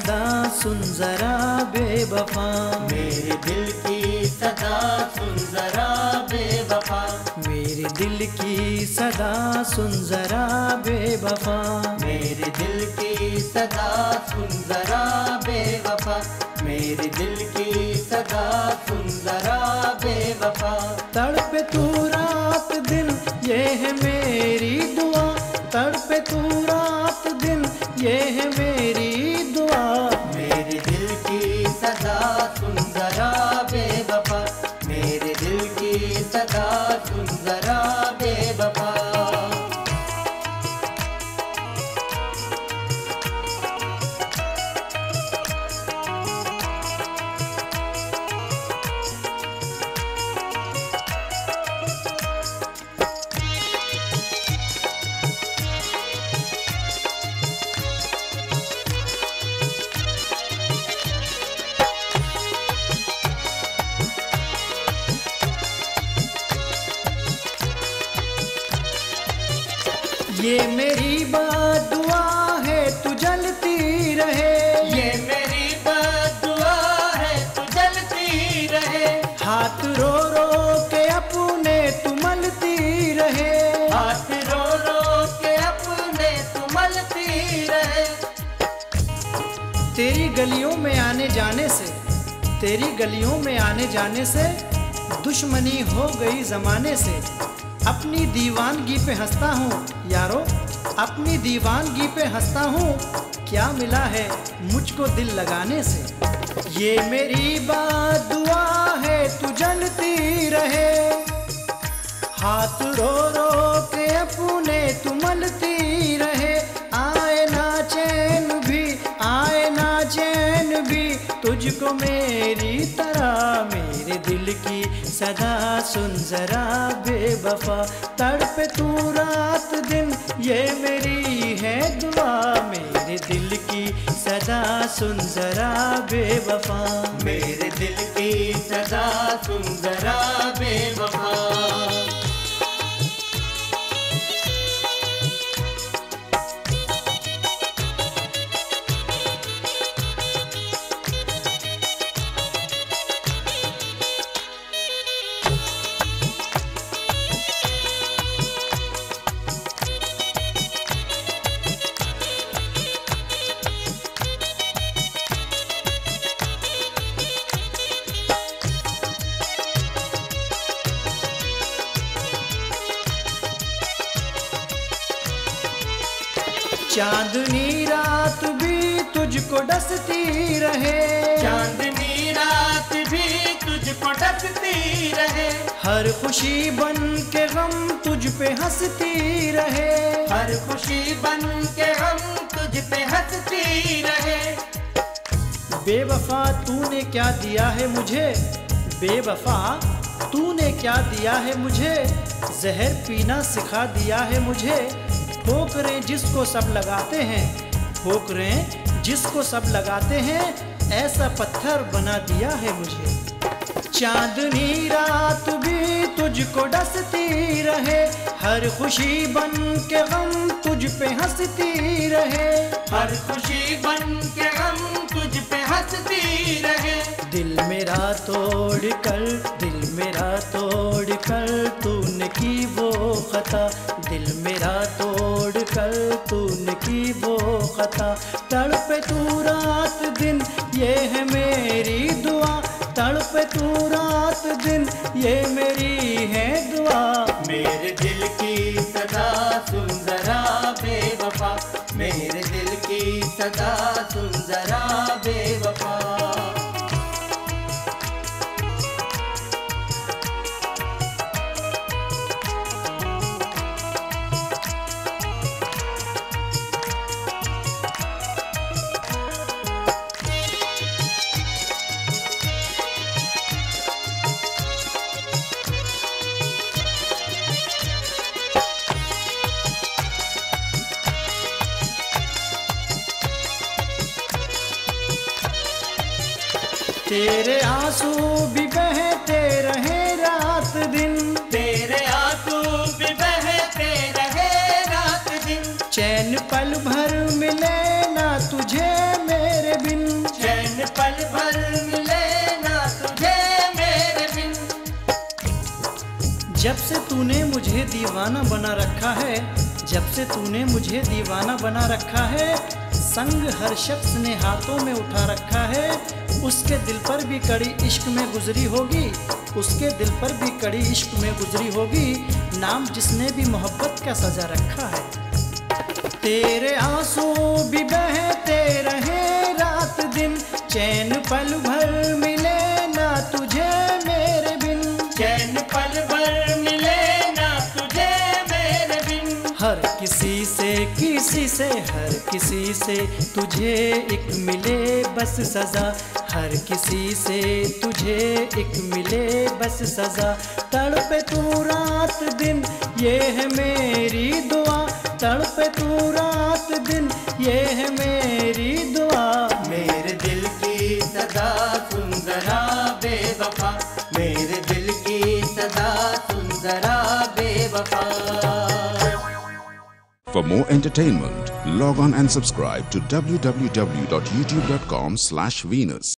सदा सुन जरा बेवफा, मेरे दिल की सदा सुन जरा बेवफा, मेरे दिल की सदा सुन जरा बेवफा, मेरे दिल की सदा सुन जरा बेवफा, मेरे दिल की सदा सुन जरा बेवफा। तड़पे तू रात दिन ये है मेरी दुआ, तड़पे तू रात दिन ये है मेरी दुआ। मेरे दिल की सदा सुन जरा बेवफा, मेरे दिल की सदा सुन जरा बेवफा। ये मेरी बद्दुआ है तू जलती रहे, ये मेरी बद्दुआ है तू जलती रहे, हाथ रो रो के अपने तू मलती रहे, हाथ रो रो के अपने तू मलती रहे। तेरी गलियों में आने जाने से, तेरी गलियों में आने जाने से दुश्मनी हो गई जमाने से। अपनी दीवानगी पे हंसता हूँ यारो, अपनी दीवानगी पे हंसता हूँ, क्या मिला है मुझको दिल लगाने से। ये मेरी बद्दुआ है तू जलती रहे, हाथ रो रो के अपने तू मलती रहे। आए ना चैन भी, आए ना चैन भी तुझको मेरी तरह, मेरे दिल की सदा सुन जरा बेवफा। तड़पे तू रात दिन ये मेरी है दुआ, मेरे दिल की सदा सुन जरा बेवफा, मेरे दिल की सदा सुन जरा बेवफा। चांदनी रात भी तुझको डसती रहे, चांदनी रात भी तुझको डसती रहे, हर खुशी बन के गम तुझ पे हंसती रहे, हर खुशी बन के हम तुझ पे हंसती रहे। बेवफा तूने क्या दिया है मुझे, बेवफा तूने क्या दिया है मुझे, जहर पीना सिखा दिया है मुझे। ठोकरें जिसको सब लगाते हैं, ठोकरें जिसको सब लगाते हैं, ऐसा पत्थर बना दिया है मुझे। चांदनी रात भी तुझको डसती रहे, हर खुशी बन के गम तुझ पे हंसती रहे, हर खुशी बन के हम तुझ पे हंसती रहे। दिल मेरा तोड़ कर, दिल मेरा तोड़ कर तूने की वो खता, दिल मेरा तोड़ कर तूने की वो खता। तड़पे तू रात दिन ये है मेरी दुआ, तड़पे तू रात दिन ये मेरी है दुआ। मेरे दिल की सदा सुन जरा बेवफा, मेरे दिल की सदा सुन जरा बेवफा। तेरे आंसू भी बहते रहे रात दिन, तेरे आंसू भी बहते रहे रात दिन, चैन पल भर मिले ना तुझे मेरे बिन, जब से तूने मुझे दीवाना बना रखा है, जब से तूने मुझे दीवाना बना रखा है, संग हर शख्स ने हाथों में उठा रखा है। उसके दिल पर भी कड़ी इश्क में गुजरी होगी, उसके दिल पर भी कड़ी इश्क में गुजरी होगी, नाम जिसने भी मोहब्बत का सजा रखा है। तेरे आंसू भी बहते रहे रात दिन, चैन पल भर मिले ना तुझे मेरे बिन, चैन पल भर मिले ना तुझे मेरे बिन। हर किसी से हर किसी से तुझे एक मिले बस सजा, हर किसी से तुझे एक मिले बस सजा। तड़पे तू रात दिन ये है मेरी दुआ, तड़पे तू रात दिन ये है मेरी दुआ। मेरे दिल की सदा सुन जरा बेवफा, मेरे दिल की सदा सुन जरा बेवफा। For more entertainment, log on and subscribe to www.youtube.com/Venus.